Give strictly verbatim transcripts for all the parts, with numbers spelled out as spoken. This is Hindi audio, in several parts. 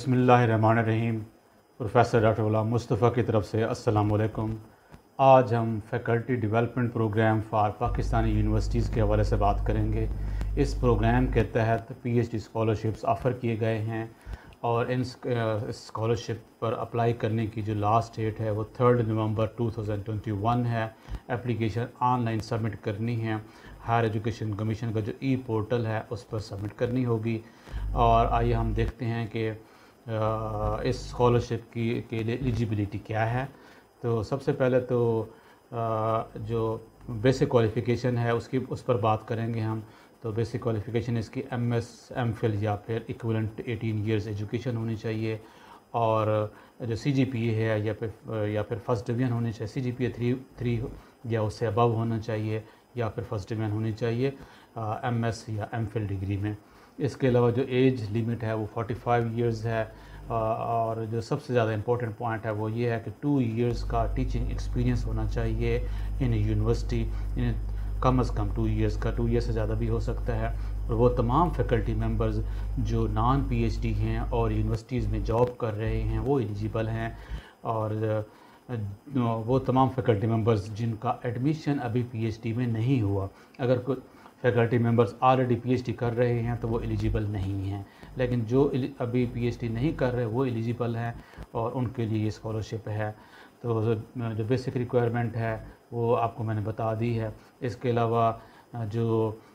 बिस्मिल्लाहिर्रहमानिर्रहीम। प्रोफेसर डॉक्टर गुलाम मुस्तफ़ा की तरफ से अस्सलाम वालेकुम। आज हम faculty development programme for Pakistani universities के हवाले से बात करेंगे। इस प्रोग्राम के तहत पीएचडी स्कॉलरशिप्स ऑफ़र किए गए हैं और इन स्कॉलरशिप पर अप्लाई करने की जो लास्ट डेट है वो third November two thousand twenty one है। एप्लीकेशन ऑनलाइन सबमिट करनी है। हायर एजुकेशन कमीशन का जो ई पोर्टल है उस पर सबमिट करनी होगी। और आइए हम देखते हैं कि इस स्कॉलरशिप की के लिए एलिजिबिलिटी क्या है। तो सबसे पहले तो जो बेसिक क्वालिफ़िकेशन है उसकी उस पर बात करेंगे हम। तो बेसिक क्वालिफ़िकेशन इसकी एम एस एम फिल या फिर इक्विवेलेंट एटीन इयर्स एजुकेशन होनी चाहिए। और जो सी जी पी ए है या फिर या फिर फर्स्ट डिवीज़न होनी चाहिए। C G P A three three या उससे अबव होना चाहिए या फिर फर्स्ट डिवीज़न होनी चाहिए एम एस या एम फिल डिग्री में। इसके अलावा जो एज लिमिट है वो फोर्टी फाइव इयर्स है। और जो सबसे ज़्यादा इम्पोर्टेंट पॉइंट है वो ये है कि टू इयर्स का टीचिंग एक्सपीरियंस होना चाहिए इन यूनिवर्सिटी। इन कम अज़ कम टू इयर्स का, टू ईयर्स से ज़्यादा भी हो सकता है। और वो तमाम फैकल्टी मेंबर्स जो नॉन पीएचडी हैं और यूनिवर्सिटीज़ में जॉब कर रहे हैं वो एलिजिबल हैं। और वो तमाम फैकल्टी मेंबर्स जिनका एडमिशन अभी पीएचडी में नहीं हुआ। अगर कोई फैकल्टी मेंबर्स ऑलरेडी पीएचडी कर रहे हैं तो वो एलिजिबल नहीं हैं, लेकिन जो अभी पीएचडी नहीं कर रहे वो एलिजिबल हैं और उनके लिए ये स्कॉलरशिप है। तो जो बेसिक रिक्वायरमेंट है वो आपको मैंने बता दी है। इसके अलावा जो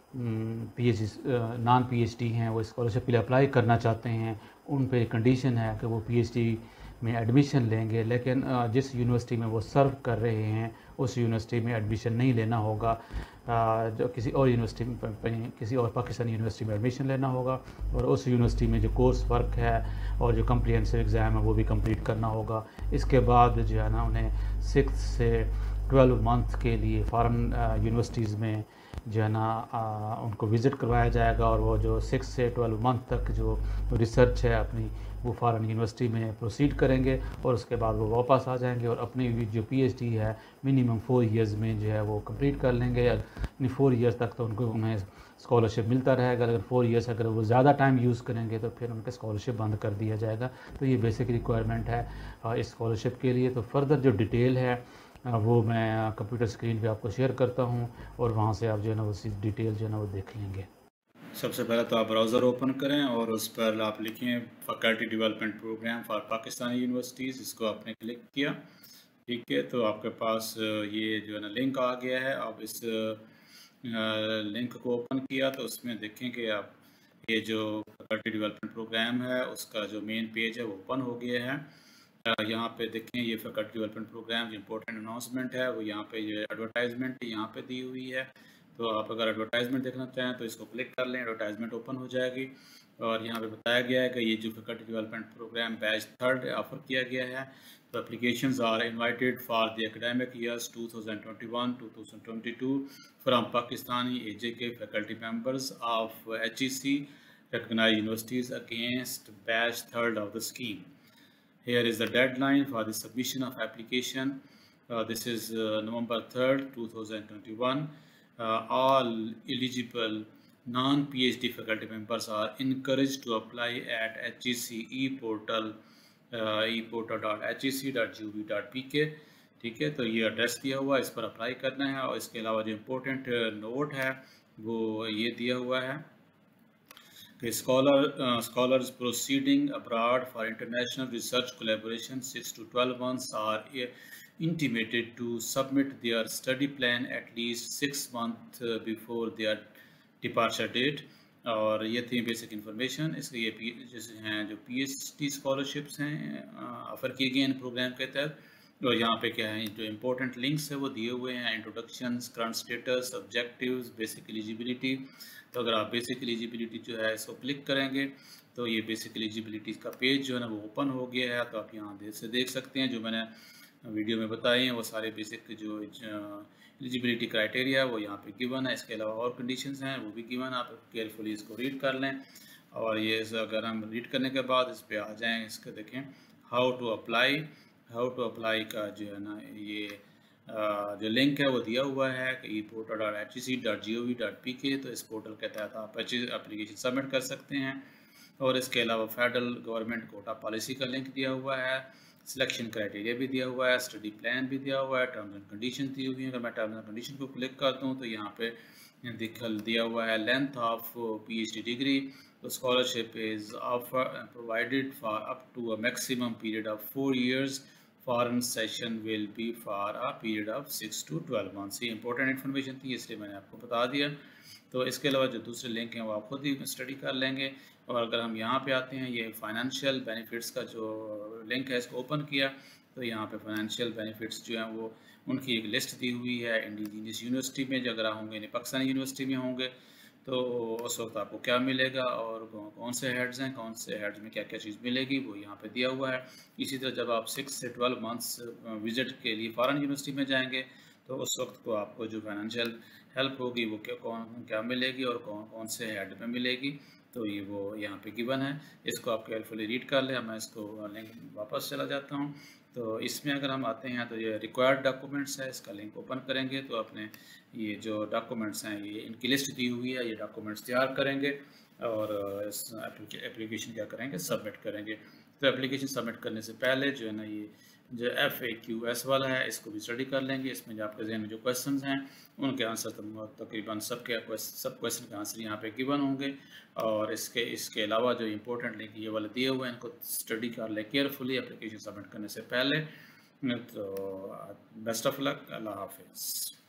पीएचडी नॉन पीएचडी हैं वो स्कॉलरशिप के लिए अप्लाई करना चाहते हैं, उन पे कंडीशन है कि वो पीएचडी में एडमिशन लेंगे, लेकिन जिस यूनिवर्सिटी में वो सर्व कर रहे हैं उस यूनिवर्सिटी में एडमिशन नहीं लेना होगा। जो किसी और यूनिवर्सिटी में किसी और पाकिस्तानी यूनिवर्सिटी में एडमिशन लेना होगा और उस यूनिवर्सिटी में जो कोर्स वर्क है और जो कम्प्रिहेंसिव एग्ज़ाम है वो भी कंप्लीट करना होगा। इसके बाद जो है ना उन्हें सिक्स से ट्वेल्व मंथ के लिए फॉरेन यूनिवर्सिटीज़ में जो है ना उनको विज़िट करवाया जाएगा और वो जो सिक्स से ट्वेल्व मंथ तक जो रिसर्च है अपनी वो फॉरेन यूनिवर्सिटी में प्रोसीड करेंगे और उसके बाद वो वापस आ जाएंगे और अपनी जो पीएचडी है मिनिमम फोर इयर्स में जो है वो कंप्लीट कर लेंगे। यानी फोर इयर्स तक तो उनको उन्हें स्कॉलरशिप मिलता रहेगा। अगर फोर इयर्स अगर वो ज़्यादा टाइम यूज़ करेंगे तो फिर उनका स्कॉलरशिप बंद कर दिया जाएगा। तो ये बेसिक रिक्वायरमेंट है इस स्कॉलरशिप के लिए। तो फर्दर जो डिटेल है वो मैं कंप्यूटर स्क्रीन पे आपको शेयर करता हूँ और वहाँ से आप जो है ना उसी डिटेल जो है ना वो देख लेंगे। सबसे पहले तो आप ब्राउज़र ओपन करें और उस पर आप लिखें faculty development programme for Pakistani universities. इसको आपने क्लिक किया, ठीक है, तो आपके पास ये जो है ना लिंक आ गया है। आप इस लिंक को ओपन किया तो उसमें देखें कि आप ये जो फैकल्टी डेवलपमेंट प्रोग्राम है उसका जो मेन पेज है वो ओपन हो गया है। यहाँ पे देखें ये फैकल्टी डेवलपमेंट प्रोग्राम जो इम्पोर्टेंट अनाउंसमेंट है वो यहाँ पे ये एडवर्टाइजमेंट यहाँ पे दी हुई है। तो आप अगर एडवर्टाइजमेंट देखना चाहें तो इसको क्लिक कर लें, एडवर्टाइजमेंट ओपन हो जाएगी। और यहाँ पे बताया गया है कि ये जो faculty development programme batch third offer किया गया है। तो applications are invited for the academic years two thousand twenty one two thousand twenty two from Pakistani AJK faculty members of H E C recognized universities against batch third of the scheme. Here is the deadline for the submission of application. Uh, this is uh, November third two thousand twenty-one. Uh, all eligible non-PhD faculty members are encouraged to apply at H E C e-portal uh, e portal dot h e c dot g o v dot p k। ठीक है, तो ये एड्रेस दिया हुआ है, इस पर अप्लाई करना है। और इसके अलावा जो इम्पोर्टेंट नोट है वो ये दिया हुआ है कि scholar scholars proceeding abroad for international research collaboration six to twelve months are intimated to submit their study plan at least six months uh, before their departure date। और ये थी बेसिक इन्फॉर्मेशन। इसके ये जैसे हैं जो पीएचडी स्कॉलरशिप्स हैं ऑफ़र किए गए इन प्रोग्राम के तहत। और यहाँ पे क्या है जो इम्पोर्टेंट लिंक्स है वो दिए हुए हैं, introductions, current status, objectives, basic eligibility. तो अगर आप बेसिक एलिजिबिलिटी जो है इसको क्लिक करेंगे तो ये बेसिक एलिजिबिलिटी का पेज जो है ना वो ओपन हो गया है। तो आप यहाँ देख से देख सकते हैं जो मैंने वीडियो में बताई हैं वो सारे बेसिक जो एलिजिबिलिटी क्राइटेरिया वो यहाँ पे गिवन है। इसके अलावा और कंडीशंस हैं वो भी गिवन, आप केयरफुली इसको रीड कर लें। और ये अगर हम रीड करने के बाद इस पर आ जाएँ, इसको देखें how to apply how to apply का जो है ना ये जो लिंक है वो दिया हुआ है कि e portal dot H E C dot G O V dot P K. तो इस पोर्टल के तहत आप एप्लीकेशन सबमिट कर सकते हैं। और इसके अलावा फेडरल गवर्नमेंट कोटा पॉलिसी का लिंक दिया हुआ है, सिलेक्शन क्राइटेरिया भी दिया हुआ है, स्टडी प्लान भी दिया हुआ है, टर्म्स एंड कंडीशन दी हुई है। अगर मैं टर्म्स एंड कंडीशन को क्लिक करता हूँ तो यहाँ पे दिखल दिया हुआ है length of PhD degree. The scholarship is offer, provided for up to a maximum period of four years. Foreign session will be for a period of six to twelve months। ये इंपॉर्टेंट इन्फॉर्मेशन थी इसलिए मैंने आपको बता दिया। तो इसके अलावा जो दूसरे लिंक हैं वो आप खुद ही स्टडी कर लेंगे। और अगर हम यहाँ पे आते हैं, ये फाइनेंशियल बेनिफिट्स का जो लिंक है इसको ओपन किया तो यहाँ पे फाइनेंशियल बेनिफिट्स जो हैं वो उनकी एक लिस्ट दी हुई है। इंडिजीनियस यूनिवर्सिटी में जो अगर आप होंगे, पाकिस्तानी यूनिवर्सिटी में होंगे तो उस वक्त आपको क्या मिलेगा और कौन से हेड्स हैं, कौन से हेड्स में क्या क्या चीज़ मिलेगी वो यहाँ पे दिया हुआ है। इसी तरह जब आप सिक्स से ट्वेल्व मंथ्स विज़िट के लिए फॉरेन यूनिवर्सिटी में जाएंगे तो उस वक्त को आपको जो फाइनेंशियल हेल्प होगी वो क्या कौन क्या मिलेगी और कौन कौन से हेड में मिलेगी, तो ये वो यहाँ पे गिवन है। इसको आप केयरफुली रीड कर लें। मैं इसको लिंक वापस चला जाता हूँ। तो इसमें अगर हम आते हैं तो ये रिक्वायर्ड डॉक्यूमेंट्स है, इसका लिंक ओपन करेंगे तो अपने ये जो डॉक्यूमेंट्स हैं ये इनकी लिस्ट दी हुई है, ये डॉक्यूमेंट्स तैयार करेंगे और इस एप्लीकेशन क्या करेंगे, सबमिट करेंगे। तो एप्लीकेशन सबमिट करने से पहले जो है ना ये जो एफ ए क्यू एस वाला है इसको भी स्टडी कर लेंगे। इसमें जो आपके जहन में जो क्वेश्चंस हैं उनके आंसर तकरीबन सब के सब क्वेश्चन के आंसर यहाँ पे गिवन होंगे। और इसके इसके अलावा जो इंपॉर्टेंट लिंक ये वाले दिए हुए हैं इनको स्टडी कर ले केयरफुली एप्लीकेशन सबमिट करने से पहले। तो बेस्ट ऑफ लक, अल्लाह हाफिज़।